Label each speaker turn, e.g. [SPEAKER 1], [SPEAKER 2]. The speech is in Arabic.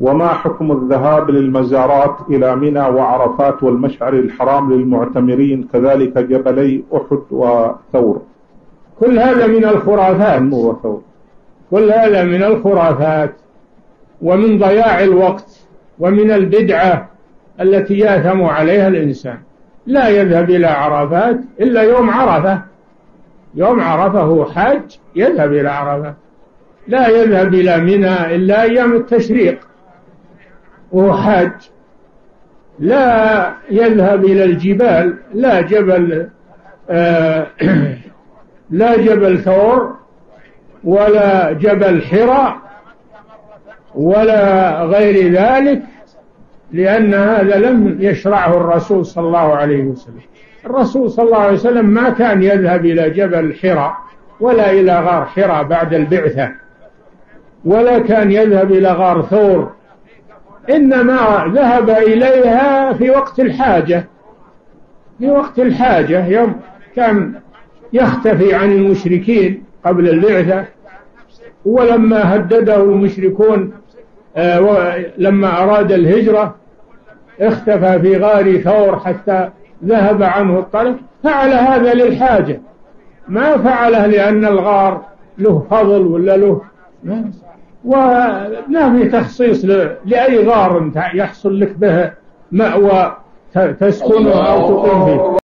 [SPEAKER 1] وما حكم الذهاب للمزارات إلى منى وعرفات والمشعر الحرام للمعتمرين، كذلك جبلي أحد وثور؟
[SPEAKER 2] كل هذا من الخرافات، كل هذا من الخرافات ومن ضياع الوقت ومن البدعة التي ياثم عليها الإنسان. لا يذهب إلى عرفات إلا يوم عرفة، يوم عرفة هو حاج يذهب إلى عرفة. لا يذهب إلى منى إلا أيام التشريق وهو حاج. لا يذهب إلى الجبال، لا جبل لا جبل ثور ولا جبل حراء ولا غير ذلك، لأن هذا لم يشرعه الرسول صلى الله عليه وسلم. الرسول صلى الله عليه وسلم ما كان يذهب إلى جبل حراء ولا إلى غار حراء بعد البعثة، ولا كان يذهب إلى غار ثور، إنما ذهب إليها في وقت الحاجة، في وقت الحاجة، يوم كان يختفي عن المشركين قبل البعثة، ولما هدده المشركون لما أراد الهجرة اختفى في غار ثور حتى ذهب عنه الطريق. فعل هذا للحاجة، ما فعله لأن الغار له فضل ولا له، ولا في تخصيص لأي غار يحصل لك به مأوى تسكنه أو تقيم فيه.